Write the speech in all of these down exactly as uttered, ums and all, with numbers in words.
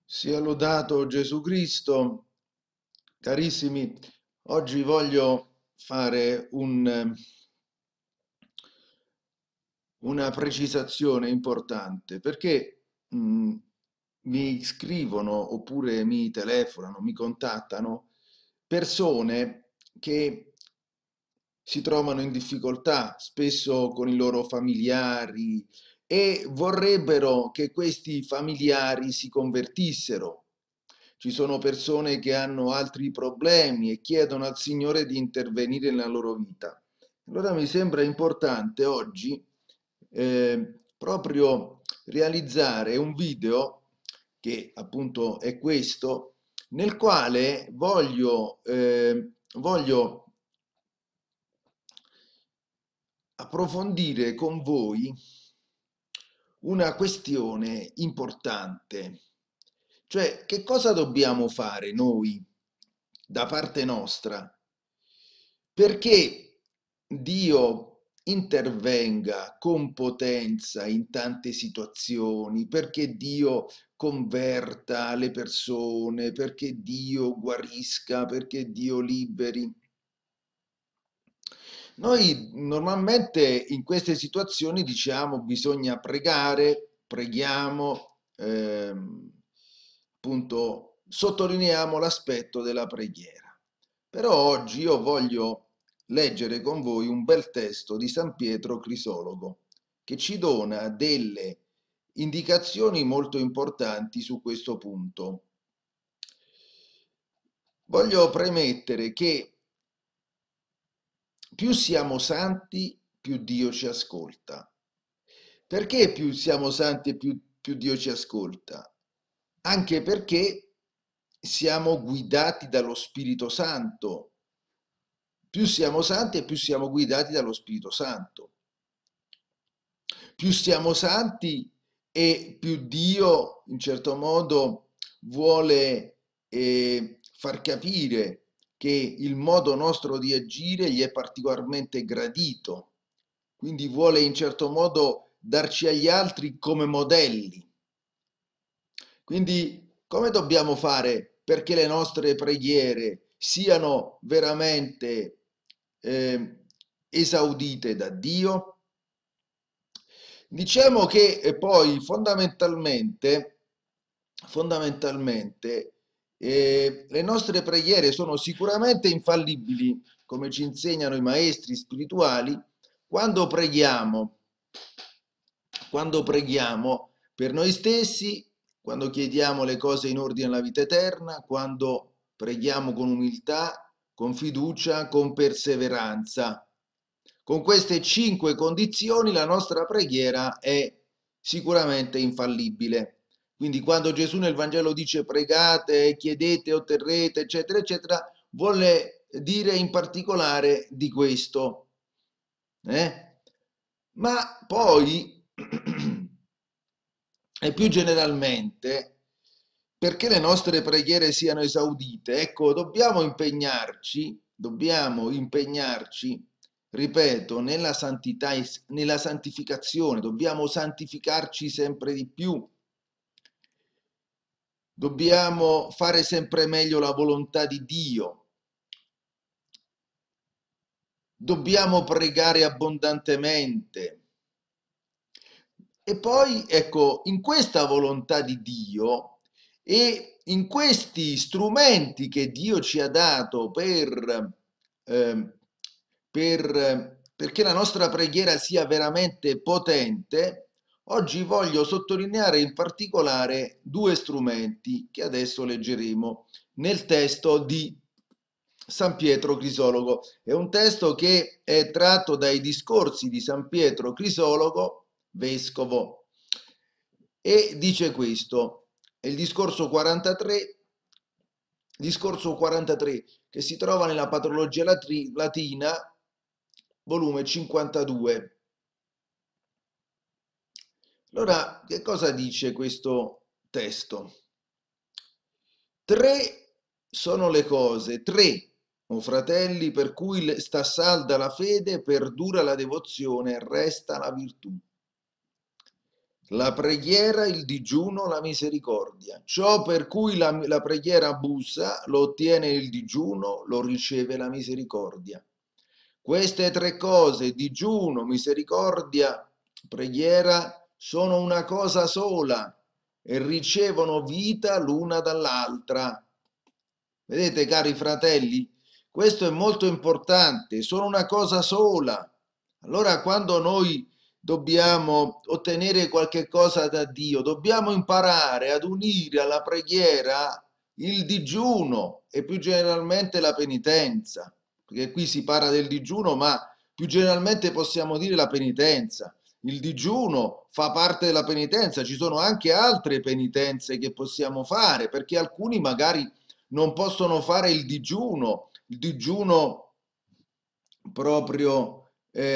Sia lodato Gesù Cristo. Carissimi, oggi voglio fare un, eh, una precisazione importante perché mh, mi scrivono oppure mi telefonano, mi contattano persone che si trovano in difficoltà, spesso con i loro familiari, e vorrebbero che questi familiari si convertissero. Ci sono persone che hanno altri problemi e chiedono al Signore di intervenire nella loro vita. Allora mi sembra importante oggi eh, proprio realizzare un video, che appunto è questo, nel quale voglio, eh, voglio approfondire con voi una questione importante, cioè che cosa dobbiamo fare noi da parte nostra perché Dio intervenga con potenza in tante situazioni, perché Dio converta le persone, perché Dio guarisca, perché Dio liberi. Noi normalmente in queste situazioni diciamo bisogna pregare, preghiamo, ehm, appunto sottolineiamo l'aspetto della preghiera. Però oggi io voglio leggere con voi un bel testo di San Pietro Crisologo che ci dona delle indicazioni molto importanti su questo punto. Voglio premettere che più siamo santi, più Dio ci ascolta. Perché più siamo santi e più, più Dio ci ascolta? Anche perché siamo guidati dallo Spirito Santo. Più siamo santi e più siamo guidati dallo Spirito Santo. Più siamo santi e più Dio, in certo modo, vuole eh, far capire che il modo nostro di agire gli è particolarmente gradito. Quindi vuole in certo modo darci agli altri come modelli. Quindi come dobbiamo fare perché le nostre preghiere siano veramente eh, esaudite da Dio? Diciamo che eh, poi fondamentalmente, fondamentalmente eh, le nostre preghiere sono sicuramente infallibili, come ci insegnano i maestri spirituali, quando preghiamo, quando preghiamo per noi stessi, quando chiediamo le cose in ordine alla vita eterna, quando preghiamo con umiltà, con fiducia, con perseveranza. Con queste cinque condizioni la nostra preghiera è sicuramente infallibile. Quindi quando Gesù nel Vangelo dice pregate, chiedete, otterrete, eccetera, eccetera, vuole dire in particolare di questo. Eh? Ma poi, e più generalmente, perché le nostre preghiere siano esaudite, ecco, dobbiamo impegnarci, dobbiamo impegnarci, ripeto, nella santità, nella santificazione, dobbiamo santificarci sempre di più, dobbiamo fare sempre meglio la volontà di Dio, dobbiamo pregare abbondantemente. E poi, ecco, in questa volontà di Dio e in questi strumenti che Dio ci ha dato per, eh, per, perché la nostra preghiera sia veramente potente, oggi voglio sottolineare in particolare due strumenti che adesso leggeremo nel testo di San Pietro Crisologo. È un testo che è tratto dai discorsi di San Pietro Crisologo, vescovo, e dice questo, è il discorso quarantatré, discorso quarantatré che si trova nella Patrologia Latina, volume cinquantadue. Allora, che cosa dice questo testo? Tre sono le cose, tre, o fratelli, per cui sta salda la fede, perdura la devozione, resta la virtù. la preghiera, il digiuno, la misericordia. Ciò per cui la, la preghiera abusa, lo ottiene il digiuno, lo riceve la misericordia. Queste tre cose, digiuno, misericordia, preghiera, sono una cosa sola e ricevono vita l'una dall'altra. Vedete, cari fratelli, questo è molto importante, sono una cosa sola. Allora, quando noi dobbiamo ottenere qualche cosa da Dio, dobbiamo imparare ad unire alla preghiera il digiuno e più generalmente la penitenza, perché qui si parla del digiuno, ma più generalmente possiamo dire la penitenza. Il digiuno fa parte della penitenza, ci sono anche altre penitenze che possiamo fare, perché alcuni magari non possono fare il digiuno, il digiuno proprio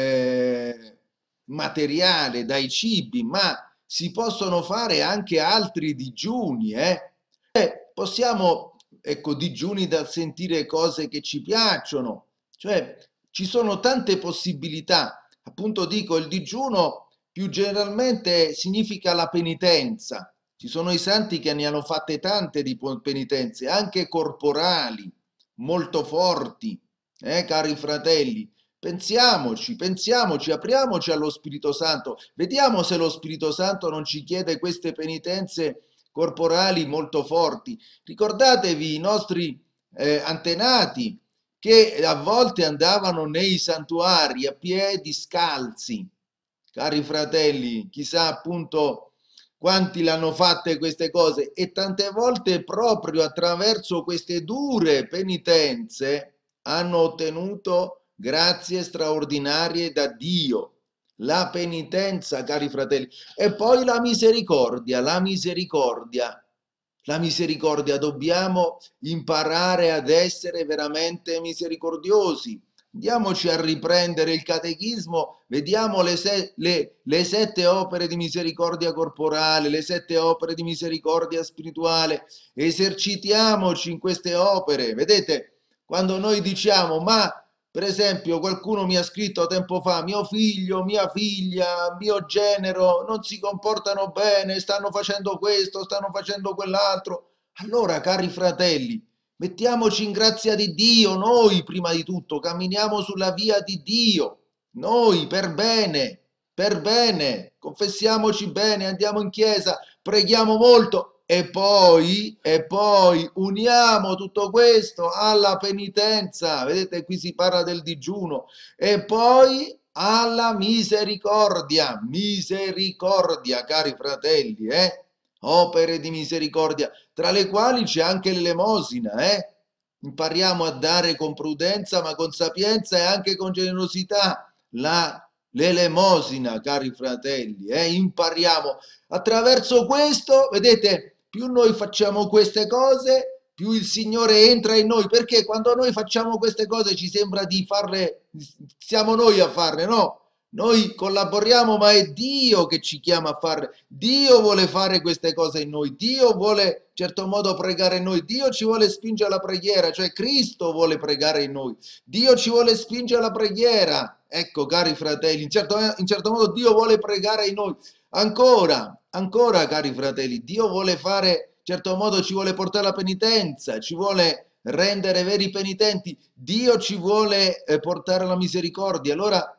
eh, materiale dai cibi, ma si possono fare anche altri digiuni, eh? Eh, possiamo, ecco, digiuni dal sentire cose che ci piacciono, cioè ci sono tante possibilità. Appunto dico, il digiuno più generalmente significa la penitenza. Ci sono i santi che ne hanno fatte tante di penitenze, anche corporali, molto forti, eh, cari fratelli. Pensiamoci, pensiamoci, apriamoci allo Spirito Santo, vediamo se lo Spirito Santo non ci chiede queste penitenze corporali molto forti. Ricordatevi i nostri eh, antenati che a volte andavano nei santuari a piedi scalzi. Cari fratelli, chissà appunto quanti l'hanno fatte queste cose e tante volte proprio attraverso queste dure penitenze hanno ottenuto grazie straordinarie da Dio. La penitenza, cari fratelli, e poi la misericordia, la misericordia. La misericordia, dobbiamo imparare ad essere veramente misericordiosi. Andiamoci a riprendere il catechismo, vediamo le, se, le, le sette opere di misericordia corporale, le sette opere di misericordia spirituale, esercitiamoci in queste opere. Vedete, quando noi diciamo, ma per esempio qualcuno mi ha scritto tempo fa, mio figlio, mia figlia, mio genero non si comportano bene, stanno facendo questo, stanno facendo quell'altro. Allora, cari fratelli, mettiamoci in grazia di Dio, noi prima di tutto camminiamo sulla via di Dio, noi per bene, per bene, confessiamoci bene, andiamo in chiesa, preghiamo molto e poi, e poi uniamo tutto questo alla penitenza, vedete qui si parla del digiuno, e poi alla misericordia, misericordia cari fratelli, eh? Opere di misericordia, tra le quali c'è anche l'elemosina, eh? Impariamo a dare con prudenza, ma con sapienza e anche con generosità. La, l'elemosina, cari fratelli, eh? Impariamo. Attraverso questo, vedete, più noi facciamo queste cose, più il Signore entra in noi, perché quando noi facciamo queste cose ci sembra di farle, siamo noi a farle, no? Noi collaboriamo, ma è Dio che ci chiama a farle. Dio vuole fare queste cose in noi. Dio vuole, in certo modo, pregare in noi. Dio ci vuole spingere alla preghiera, cioè Cristo vuole pregare in noi. Dio ci vuole spingere alla preghiera. Ecco, cari fratelli, in certo, in certo modo Dio vuole pregare in noi. Ancora, ancora, cari fratelli, Dio vuole fare, in certo modo ci vuole portare alla penitenza, ci vuole rendere veri penitenti. Dio ci vuole eh, portare alla misericordia. Allora,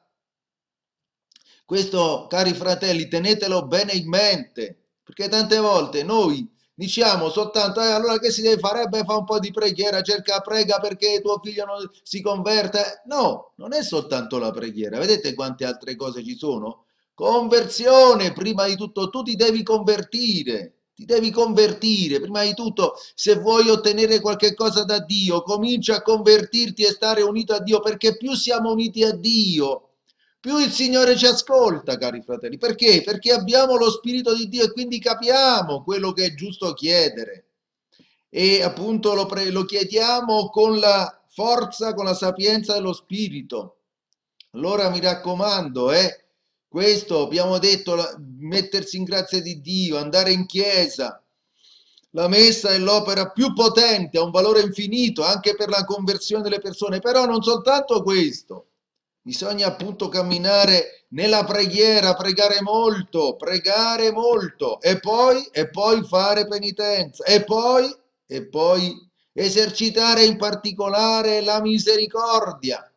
questo, cari fratelli, tenetelo bene in mente, perché tante volte noi diciamo soltanto, eh, allora che si deve fare? Eh, beh, fa un po' di preghiera, cerca, prega perché tuo figlio non si converta. No, non è soltanto la preghiera, vedete quante altre cose ci sono? Conversione, prima di tutto, tu ti devi convertire. Ti devi convertire, prima di tutto, se vuoi ottenere qualche cosa da Dio, comincia a convertirti e stare unito a Dio, perché più siamo uniti a Dio, più il Signore ci ascolta, cari fratelli. Perché? Perché abbiamo lo Spirito di Dio e quindi capiamo quello che è giusto chiedere. E appunto lo, pre- lo chiediamo con la forza, con la sapienza dello Spirito. Allora mi raccomando, eh, questo abbiamo detto, la, mettersi in grazia di Dio, andare in chiesa. La messa è l'opera più potente, ha un valore infinito anche per la conversione delle persone, però non soltanto questo. Bisogna appunto camminare nella preghiera, pregare molto, pregare molto e poi, e poi fare penitenza e poi, e poi esercitare in particolare la misericordia.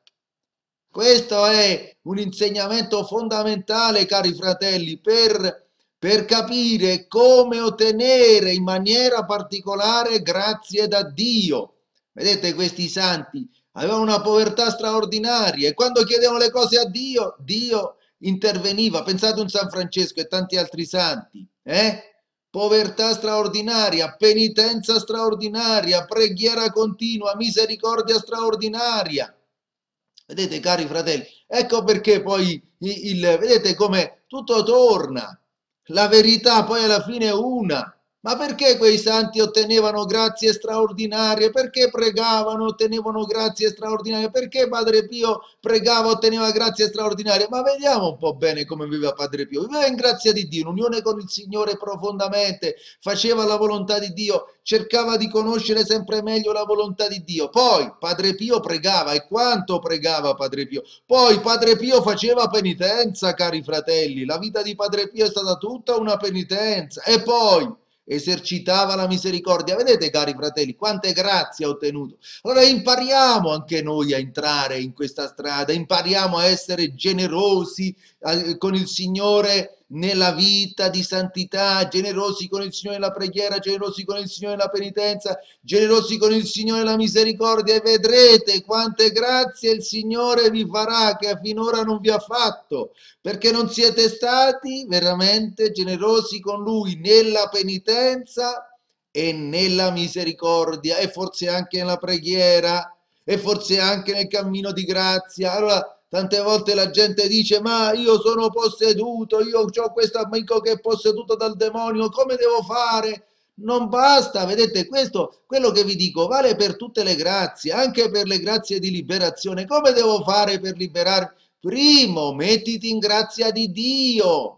Questo è un insegnamento fondamentale, cari fratelli, per, per capire come ottenere in maniera particolare grazie da Dio. Vedete, questi santi avevano una povertà straordinaria e quando chiedevano le cose a Dio, Dio interveniva. Pensate a un San Francesco e tanti altri santi, eh? Povertà straordinaria, penitenza straordinaria, preghiera continua, misericordia straordinaria. Vedete, cari fratelli, ecco perché poi il, il, vedete come tutto torna. La verità poi alla fine è una. Ma perché quei santi ottenevano grazie straordinarie? Perché pregavano, ottenevano grazie straordinarie? Perché Padre Pio pregava, otteneva grazie straordinarie? Ma vediamo un po' bene come viveva Padre Pio. Viveva in grazia di Dio, in unione con il Signore profondamente, faceva la volontà di Dio, cercava di conoscere sempre meglio la volontà di Dio. Poi Padre Pio pregava, e quanto pregava Padre Pio? Poi Padre Pio faceva penitenza, cari fratelli. La vita di Padre Pio è stata tutta una penitenza. E poi esercitava la misericordia. Vedete, cari fratelli, quante grazie ha ottenuto. Allora impariamo anche noi a entrare in questa strada, impariamo a essere generosi eh, con il Signore nella vita di santità, generosi con il Signore nella preghiera, generosi con il Signore nella penitenza, generosi con il Signore nella misericordia, e vedrete quante grazie il Signore vi farà che finora non vi ha fatto, perché non siete stati veramente generosi con Lui nella penitenza e nella misericordia, e forse anche nella preghiera, e forse anche nel cammino di grazia. Allora, tante volte la gente dice: ma io sono posseduto, io ho questo amico che è posseduto dal demonio, come devo fare? Non basta, vedete, questo, quello che vi dico, vale per tutte le grazie, anche per le grazie di liberazione. Come devo fare per liberarmi? Primo, mettiti in grazia di Dio.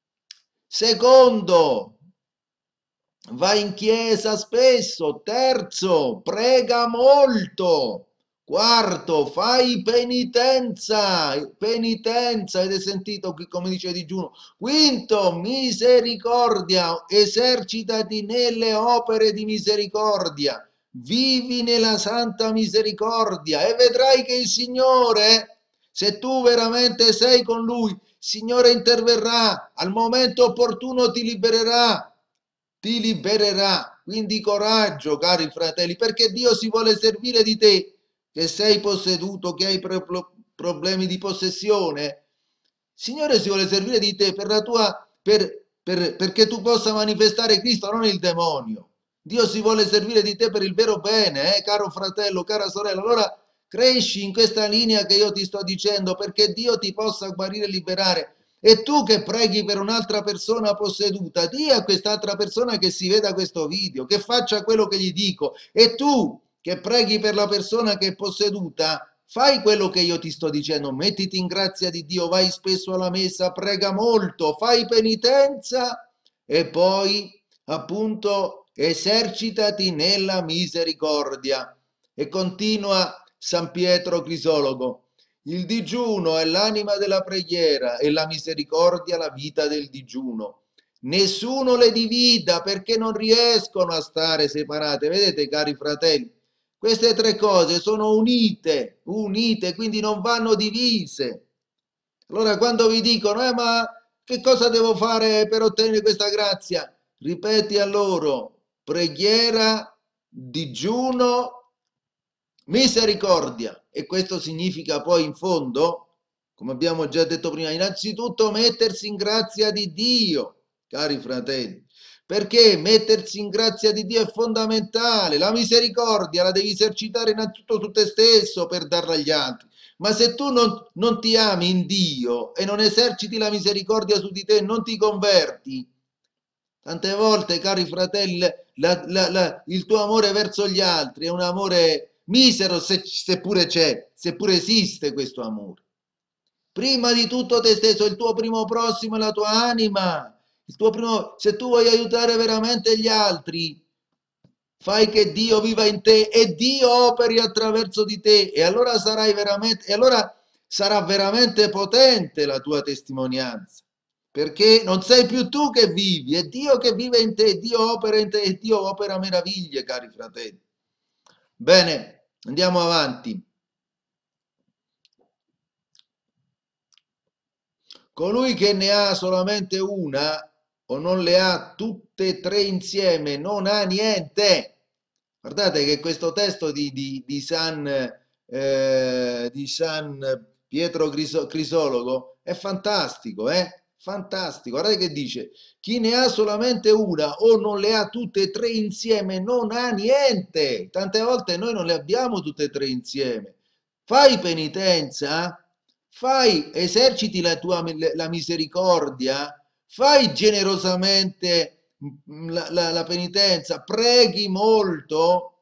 Secondo, vai in chiesa spesso. Terzo, prega molto. Quarto, fai penitenza, penitenza, avete sentito qui come dice digiuno. Quinto, misericordia, esercitati nelle opere di misericordia, vivi nella santa misericordia e vedrai che il Signore, se tu veramente sei con Lui, il Signore interverrà, al momento opportuno ti libererà, ti libererà. Quindi coraggio, cari fratelli, perché Dio si vuole servire di te, che sei posseduto, che hai pro problemi di possessione. Il Signore si vuole servire di te per la tua, per, per, perché tu possa manifestare Cristo, non il demonio. Dio si vuole servire di te per il vero bene, eh, caro fratello, cara sorella. Allora cresci in questa linea che io ti sto dicendo, perché Dio ti possa guarire e liberare. E tu che preghi per un'altra persona posseduta, di a quest'altra persona che si veda questo video, che faccia quello che gli dico. E tu che preghi per la persona che è posseduta, fai quello che io ti sto dicendo, mettiti in grazia di Dio, vai spesso alla messa, prega molto, fai penitenza e poi appunto esercitati nella misericordia. E continua San Pietro Crisologo: il digiuno è l'anima della preghiera e la misericordia la vita del digiuno. Nessuno le divida perché non riescono a stare separate. Vedete, cari fratelli, queste tre cose sono unite, unite, quindi non vanno divise. Allora quando vi dicono, eh, ma che cosa devo fare per ottenere questa grazia? Ripeti a loro, preghiera, digiuno, misericordia. E questo significa poi in fondo, come abbiamo già detto prima, innanzitutto mettersi in grazia di Dio, cari fratelli. Perché mettersi in grazia di Dio è fondamentale. La misericordia la devi esercitare innanzitutto su te stesso per darla agli altri. Ma se tu non, non ti ami in Dio e non eserciti la misericordia su di te, non ti converti. Tante volte, cari fratelli, la, la, la, il tuo amore verso gli altri è un amore misero, se, seppure c'è, seppure esiste questo amore. Prima di tutto te stesso, il tuo primo prossimo è la tua anima. Il tuo primo, se tu vuoi aiutare veramente gli altri, fai che Dio viva in te e Dio operi attraverso di te, e allora sarai veramente, e allora sarà veramente potente la tua testimonianza, perché non sei più tu che vivi, è Dio che vive in te, Dio opera in te e Dio opera meraviglie, cari fratelli. Bene, andiamo avanti. Colui che ne ha solamente una o non le ha tutte e tre insieme non ha niente. Guardate che questo testo di, di, di San, eh, di San Pietro Crisologo è fantastico, eh? Fantastico. Guardate che dice: chi ne ha solamente una o non le ha tutte e tre insieme non ha niente. Tante volte noi non le abbiamo tutte e tre insieme. Fai penitenza, fai, eserciti la tua la misericordia, fai generosamente la, la, la penitenza, preghi molto,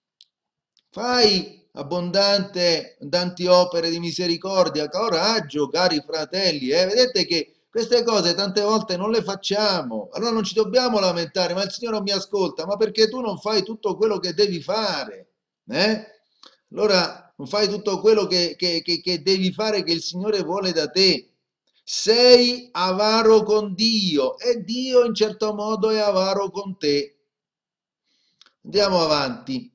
fai abbondante, abbondanti opere di misericordia, coraggio, cari fratelli, eh? Vedete che queste cose tante volte non le facciamo, allora non ci dobbiamo lamentare, ma il Signore non mi ascolta, ma perché tu non fai tutto quello che devi fare, eh? Allora non fai tutto quello che, che, che, che devi fare, che il Signore vuole da te. Sei avaro con Dio e Dio in certo modo è avaro con te. Andiamo avanti.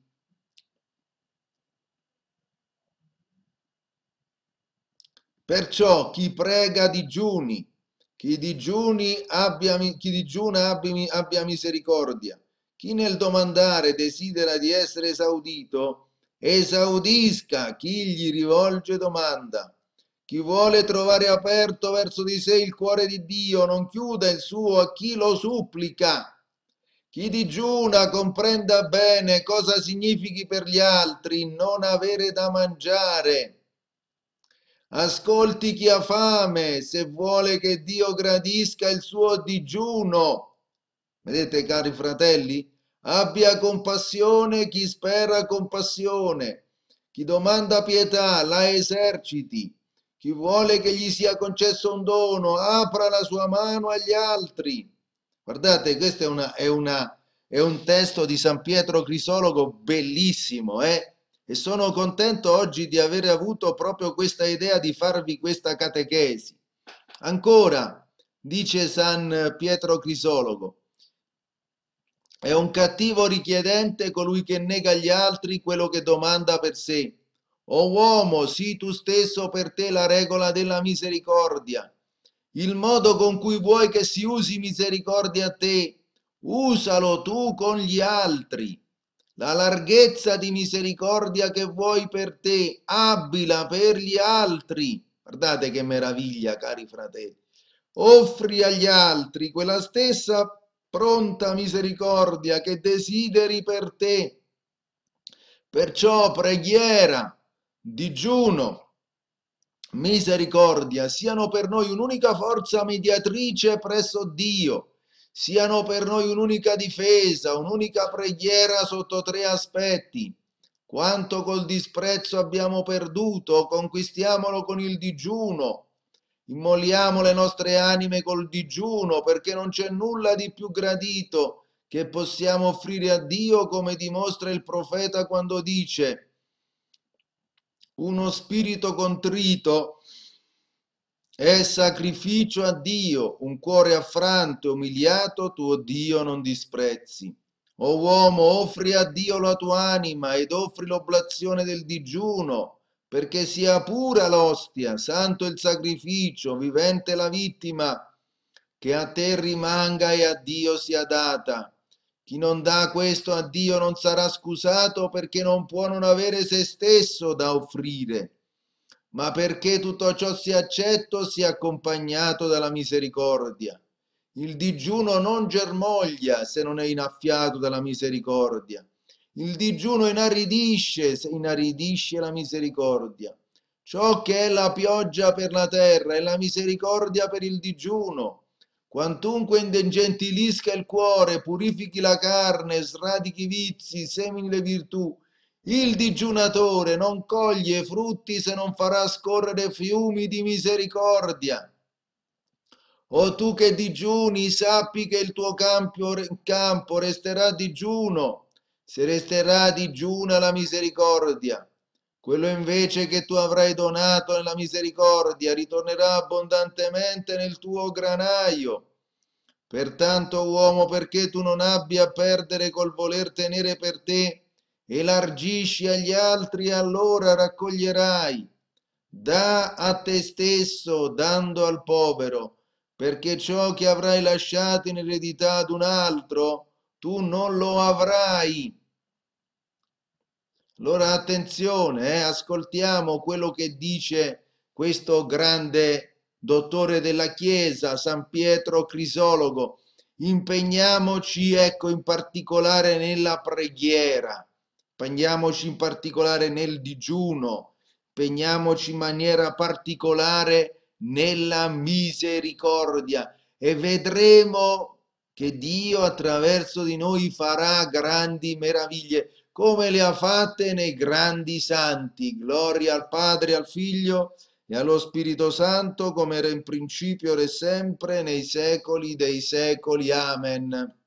Perciò chi prega digiuni, chi digiuni abbia, chi digiuna abbia, abbia misericordia, chi nel domandare desidera di essere esaudito, esaudisca chi gli rivolge domanda. Chi vuole trovare aperto verso di sé il cuore di Dio non chiuda il suo a chi lo supplica. Chi digiuna comprenda bene cosa significhi per gli altri non avere da mangiare. Ascolti chi ha fame se vuole che Dio gradisca il suo digiuno. Vedete, cari fratelli? Abbia compassione chi spera compassione. Chi domanda pietà la eserciti. Chi vuole che gli sia concesso un dono apra la sua mano agli altri. Guardate, questo è, una, è, una, è un testo di San Pietro Crisologo bellissimo, eh? E sono contento oggi di aver avuto proprio questa idea di farvi questa catechesi. Ancora, dice San Pietro Crisologo, è un cattivo richiedente colui che nega agli altri quello che domanda per sé. O uomo, sii tu stesso per te la regola della misericordia. Il modo con cui vuoi che si usi misericordia a te, usalo tu con gli altri. La larghezza di misericordia che vuoi per te, abbila per gli altri. Guardate che meraviglia, cari fratelli. Offri agli altri quella stessa pronta misericordia che desideri per te. Perciò preghiera, digiuno, misericordia siano per noi un'unica forza mediatrice presso Dio, siano per noi un'unica difesa, un'unica preghiera sotto tre aspetti. Quanto col disprezzo abbiamo perduto, conquistiamolo con il digiuno. Immoliamo le nostre anime col digiuno, perché non c'è nulla di più gradito che possiamo offrire a Dio, come dimostra il profeta quando dice: uno spirito contrito è sacrificio a Dio, un cuore affranto e umiliato tuo Dio non disprezzi. O uomo, offri a Dio la tua anima ed offri l'oblazione del digiuno, perché sia pura l'ostia, santo il sacrificio, vivente la vittima, che a te rimanga e a Dio sia data. Chi non dà questo a Dio non sarà scusato, perché non può non avere se stesso da offrire, ma perché tutto ciò sia accetto sia accompagnato dalla misericordia. Il digiuno non germoglia se non è innaffiato dalla misericordia. Il digiuno inaridisce se inaridisce la misericordia. Ciò che è la pioggia per la terra è la misericordia per il digiuno. Quantunque indegentilisca il cuore, purifichi la carne, sradichi i vizi, semini le virtù, il digiunatore non coglie frutti se non farà scorrere fiumi di misericordia. O tu che digiuni, sappi che il tuo campo, campo resterà digiuno, se resterà digiuna la misericordia. Quello invece che tu avrai donato nella misericordia ritornerà abbondantemente nel tuo granaio. Pertanto, uomo, perché tu non abbia a perdere col voler tenere per te, elargisci agli altri, allora raccoglierai. Da a te stesso, dando al povero, perché ciò che avrai lasciato in eredità ad un altro, tu non lo avrai. Allora attenzione, eh, ascoltiamo quello che dice questo grande dottore della Chiesa, San Pietro Crisologo. Impegniamoci, ecco, in particolare nella preghiera, impegniamoci in particolare nel digiuno, impegniamoci in maniera particolare nella misericordia e vedremo che Dio attraverso di noi farà grandi meraviglie come le ha fatte nei grandi santi. Gloria al Padre, al Figlio e allo Spirito Santo, come era in principio ora e sempre, nei secoli dei secoli. Amen.